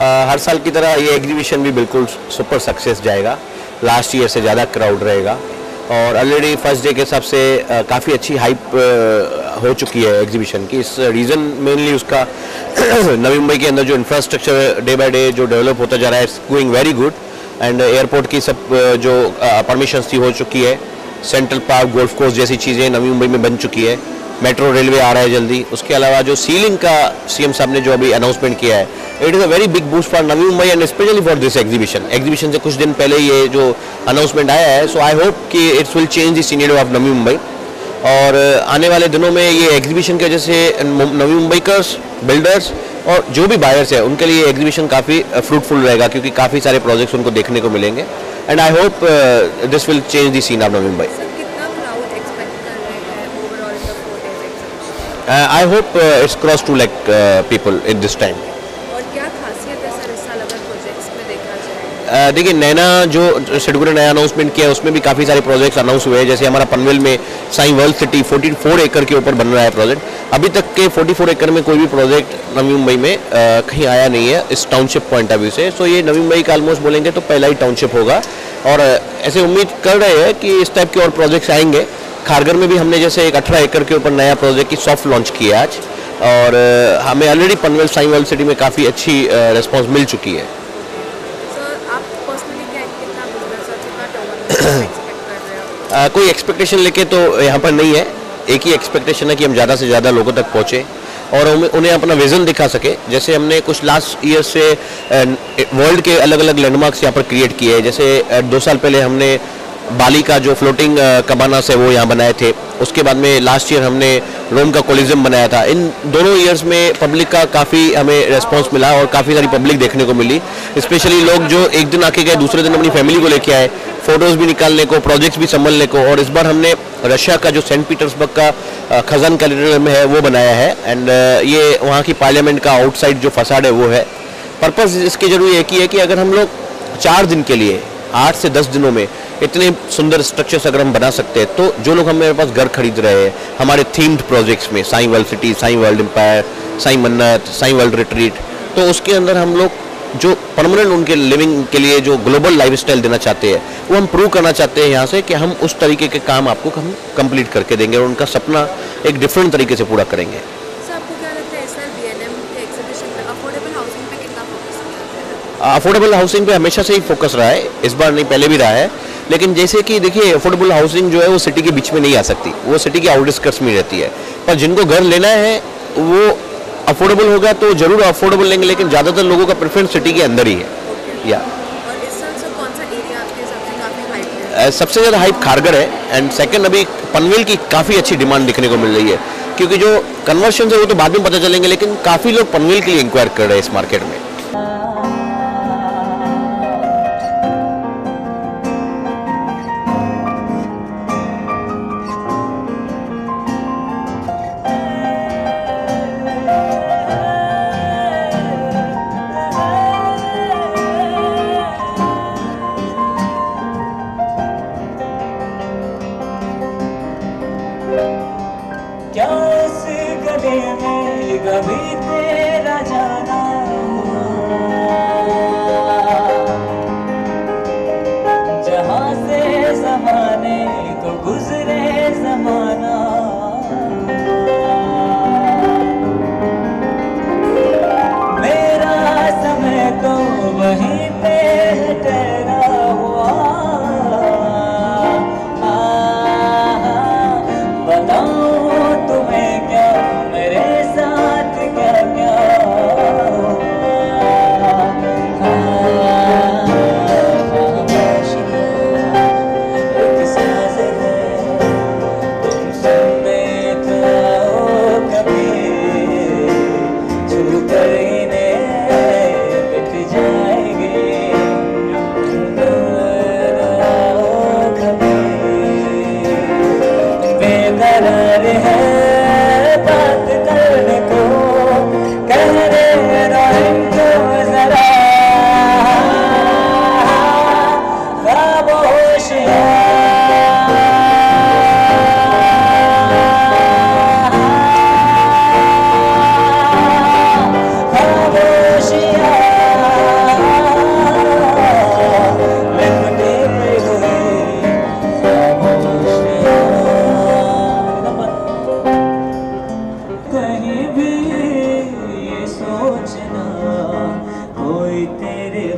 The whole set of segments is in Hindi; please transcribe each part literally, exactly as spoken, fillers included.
हर साल की तरह ये एग्जीबिशन भी बिल्कुल सुपर सक्सेस जाएगा। लास्ट ईयर से ज़्यादा क्राउड रहेगा और ऑलरेडी फर्स्ट डे के हिसाब से काफ़ी अच्छी हाइप हो चुकी है एग्जीबिशन की। इस रीज़न मेनली उसका नवी मुंबई के अंदर जो इंफ्रास्ट्रक्चर डे बाय डे जो डेवलप होता जा रहा है, it's going very good. And airport की सब जो परमिशंस थी हो चुकी है, सेंट्रल पार्क, गोल्फ कोर्स जैसी चीज़ें नवी मुंबई में बन चुकी है, मेट्रो रेलवे आ रहा है जल्दी। उसके अलावा जो सीलिंग का सीएम साहब ने जो अभी अनाउंसमेंट किया है, it is a very big boost for Navi Mumbai and specially for this exhibition. Exhibition से कुछ दिन पहले ये जो अनाउंसमेंट आया है, सो आई होप कि it's will change the scenario of Navi Mumbai. और आने वाले दिनों में ये एग्जीबिशन की वजह से नवी मुंबईकर्स, बिल्डर्स और जो भी बायर्स है उनके लिए एग्जीबिशन काफ़ी फ्रूटफुल रहेगा, क्योंकि काफ़ी सारे प्रोजेक्ट्स उनको देखने को मिलेंगे। And I hope this will change the scene of Navi Mumbai. I hope it's cross two lakh people in this time. और क्या खासियत है सर इस साल अगर प्रोजेक्ट्स में देखा जाए? uh, देखिए, नैना जो सिडगुल ने नया अनाउंसमेंट किया है उसमें भी काफ़ी सारे प्रोजेक्ट्स अनाउंस हुए हैं। जैसे हमारा पनवेल में साई वर्ल्ड सिटी चौवालीस एकड़ के ऊपर बन रहा है प्रोजेक्ट। अभी तक के चौवालीस एकड़ में कोई भी प्रोजेक्ट नवी मुंबई में uh, कहीं आया नहीं है इस टाउनशिप पॉइंट ऑफ व्यू से। सो ये नवी मुंबई का ऑलमोस्ट बोलेंगे तो पहला ही टाउनशिप होगा और uh, ऐसे उम्मीद कर रहे हैं कि इस टाइप के और प्रोजेक्ट्स आएंगे। खारगर में भी हमने जैसे एक अठारह एकड़ के ऊपर नया प्रोजेक्ट की सॉफ्ट लॉन्च किया है आज, और uh, हमें already Panvel Sai world city में काफ़ी अच्छी रिस्पांस uh, मिल चुकी है। uh, कोई एक्सपेक्टेशन लेके तो यहाँ पर नहीं है, एक ही एक्सपेक्टेशन है कि हम ज़्यादा से ज़्यादा लोगों तक पहुँचे और उन्हें अपना विजन दिखा सके। जैसे हमने कुछ लास्ट ईयर से वर्ल्ड के अलग अलग लैंडमार्क्स यहाँ पर क्रिएट किए हैं। जैसे दो साल पहले हमने बाली का जो फ्लोटिंग कबानास है वो यहाँ बनाए थे। उसके बाद में लास्ट ईयर हमने रोम का कोलिज्म बनाया था। इन दोनों ईयर्स में पब्लिक का काफ़ी हमें रेस्पॉन्स मिला और काफ़ी सारी पब्लिक देखने को मिली। स्पेशली लोग जो एक दिन आके गए दूसरे दिन अपनी फैमिली को लेके आए, फोटोज़ भी निकालने को, प्रोजेक्ट्स भी संभलने को। और इस बार हमने रशिया का जो सेंट पीटर्सबर्ग का खजान कैथेड्रल में है वो बनाया है। एंड ये वहाँ की पार्लियामेंट का आउटसाइड जो फसाड है वो है। पर्पज़ इसके जरूरी एक ही है कि अगर हम लोग चार दिन के लिए आठ से दस दिनों में इतने सुंदर स्ट्रक्चर्स अगर हम बना सकते हैं, तो जो लोग हमारे पास घर खरीद रहे हैं हमारे थीम्ड प्रोजेक्ट्स में, Sai world city, Sai world empire, Sai Mannat, Sai world retreat, तो उसके अंदर हम लोग जो परमानेंट उनके लिविंग के लिए जो ग्लोबल लाइफस्टाइल देना चाहते हैं वो हम प्रूव करना चाहते हैं यहाँ से कि हम उस तरीके के काम आपको हम कंप्लीट करके देंगे और उनका सपना एक डिफरेंट तरीके से पूरा करेंगे। अफोर्डेबल हाउसिंग पे हमेशा से ही फोकस रहा है, इस बार नहीं पहले भी रहा है। लेकिन जैसे कि देखिए, अफोर्डेबल हाउसिंग जो है वो सिटी के बीच में नहीं आ सकती, वो सिटी के आउटस्कर्ट्स में रहती है। पर जिनको घर लेना है वो अफोर्डेबल होगा तो जरूर अफोर्डेबल लेंगे, लेकिन ज़्यादातर लोगों का प्रेफरेंस सिटी के अंदर ही है। या और इस साल सर कौन सा एरिया आपके हिसाब से काफी हाइप है? सबसे ज़्यादा हाइप खारगर है एंड सेकंड अभी पनवेल की काफ़ी अच्छी डिमांड दिखने को मिल रही है, क्योंकि जो कन्वर्शन है वो तो बाद में पता चलेंगे, लेकिन काफ़ी लोग पनवेल के लिए इंक्वायर कर रहे हैं इस मार्केट में। क्या इस गले में कभी तेरा जाना हुआ?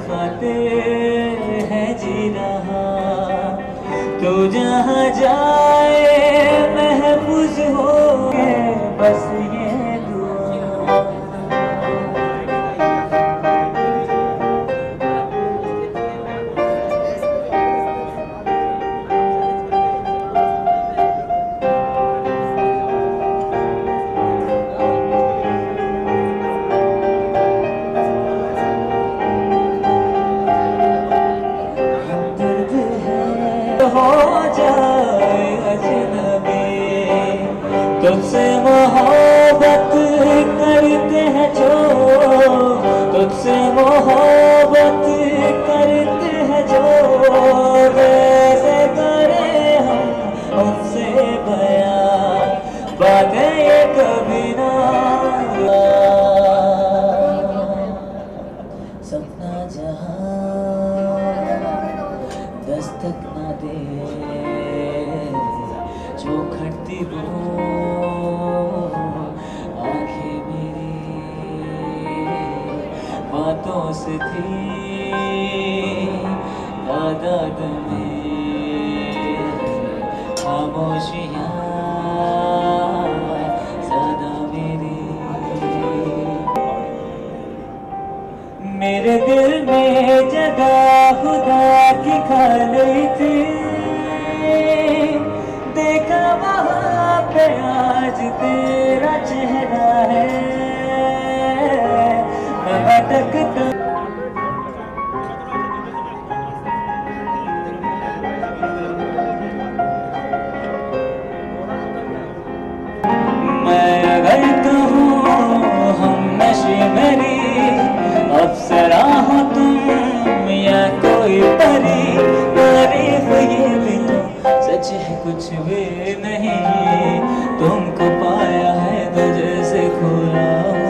खातिर है जी रहा, तो जहाँ जाए महफूज हो बस ये दुआ। हो जाए अजनबी, तुझसे मोहब्बत करते हैं जो, तुझसे मोहब्बत करते हैं जो, वैसे करें हम उनसे बयां, बातें ये कभी ना। सपना जहां दस्तक ना दे, जो खटती वो आंखें मेरी बातों से थी तादाद में, खामोशियाँ ज़्यादा मेरी। मेरे दिल में जगह खुदा की खाली थी, देखा वहाँ पे आज तेरा चेहरा है, मैं भटकता। मैं अगर कहूँ हम नशे मेरी, अप्सरा हो तुम या कोई परी, तारीफ ये भी तो सच है कुछ भी नहीं, तुमको पाया है तो जैसे खोया हो।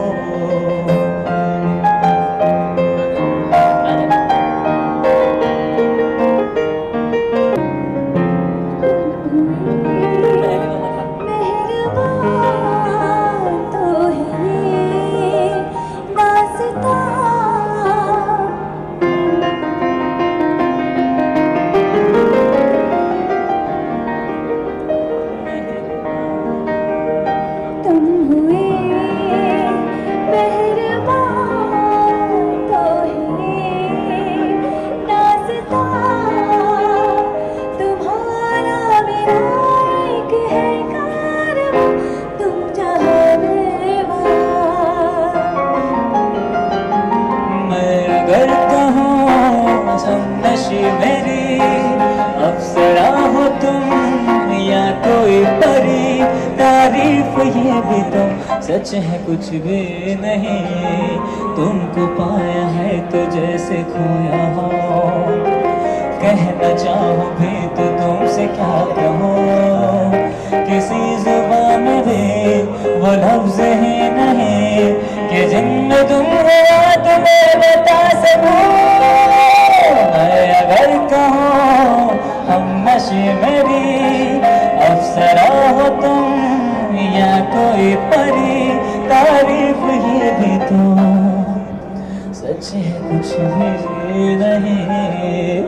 मेरी अप्सरा हो तुम या कोई परी, तारीफ ये भी तो सच है कुछ भी नहीं, तुमको पाया है तो जैसे खोया हो। कहना चाहो भी तो तुमसे क्या कहूँ, किसी जुबान में भी वो लफ्ज़ ही नहीं कि जिनमें तुम हो तुम्हें बता सकूं। मैं अगर कहूँ हम नशे मेरी, अप्सरा हो तुम या कोई परी, तारीफ ये भी तो सच है कुछ भी नहीं।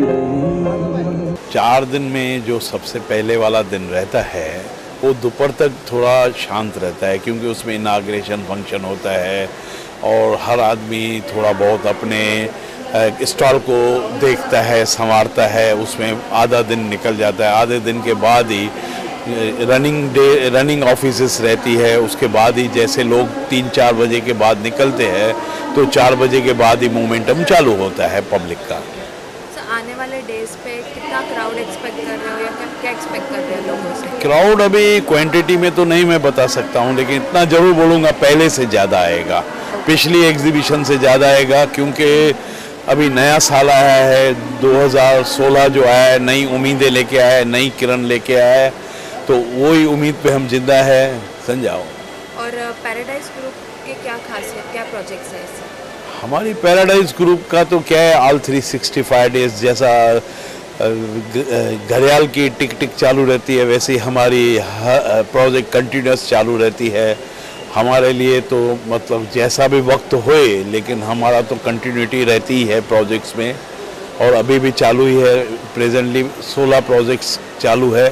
चार दिन में जो सबसे पहले वाला दिन रहता है वो दोपहर तक थोड़ा शांत रहता है, क्योंकि उसमें इनाग्रेशन फंक्शन होता है और हर आदमी थोड़ा बहुत अपने स्टॉल को देखता है, संवारता है, उसमें आधा दिन निकल जाता है। आधे दिन के बाद ही रनिंग डे रनिंग ऑफिसेस रहती है, उसके बाद ही जैसे लोग तीन चार बजे के बाद निकलते हैं तो चार बजे के बाद ही मोमेंटम चालू होता है पब्लिक का। so, आने वाले डेज पे कितना क्राउड एक्सपेक्ट कर रहे हो या क्या एक्सपेक्ट कर रहे हो लोगों से? क्राउड अभी क्वांटिटी में तो नहीं मैं बता सकता हूँ, लेकिन इतना ज़रूर बोलूँगा पहले से ज़्यादा आएगा, पिछली एग्जीबिशन से ज़्यादा आएगा, क्योंकि अभी नया साल आया है, दो हज़ार सोलह जो आया है, नई उम्मीदें लेके आया है, नई किरण लेके आया है, तो वही उम्मीद पे हम जिंदा है। समझाओ। और पैराडाइज ग्रुप के क्या खासियत, क्या प्रोजेक्ट्स है इससे? हमारी पैराडाइज ग्रुप का तो क्या है, all three sixty five days जैसा घड़ियाल की टिक टिक चालू रहती है, वैसे ही हमारी प्रोजेक्ट कंटिन्यूस चालू रहती है। हमारे लिए तो मतलब जैसा भी वक्त होए, लेकिन हमारा तो कंटिन्यूटी रहती ही है प्रोजेक्ट्स में, और अभी भी चालू ही है। प्रेजेंटली सोलह प्रोजेक्ट्स चालू है।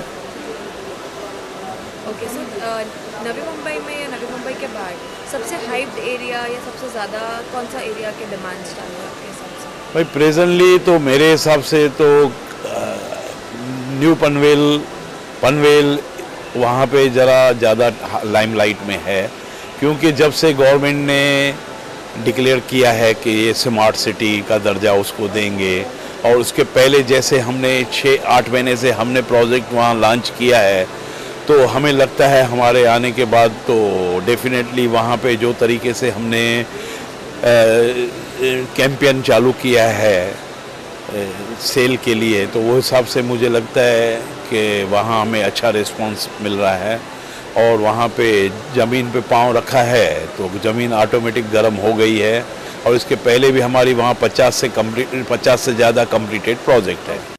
ओके सर, नवी मुंबई में या नवी मुंबई के बाहर सबसे हाइप्ड एरिया या सबसे ज़्यादा कौन सा एरिया के डिमांड्स चालू है आपके हिसाब से? भाई प्रेजेंटली तो मेरे हिसाब से तो न्यू पनवेल पनवेल वहाँ पे ज़रा ज़्यादा लाइमलाइट में है, क्योंकि जब से गवर्नमेंट ने डिक्लेयर किया है कि ये स्मार्ट सिटी का दर्जा उसको देंगे, और उसके पहले जैसे हमने छः आठ महीने से हमने प्रोजेक्ट वहाँ लॉन्च किया है, तो हमें लगता है हमारे आने के बाद तो डेफिनेटली वहाँ पे जो तरीके से हमने कैंपेन चालू किया है सेल के लिए, तो वो हिसाब से मुझे लगता है कि वहाँ हमें अच्छा रिस्पांस मिल रहा है। और वहाँ पे ज़मीन पे पाँव रखा है तो ज़मीन ऑटोमेटिक गर्म हो गई है, और इसके पहले भी हमारी वहाँ पचास से कम्प्लीट पचास से ज़्यादा कम्प्लीटेड प्रोजेक्ट है।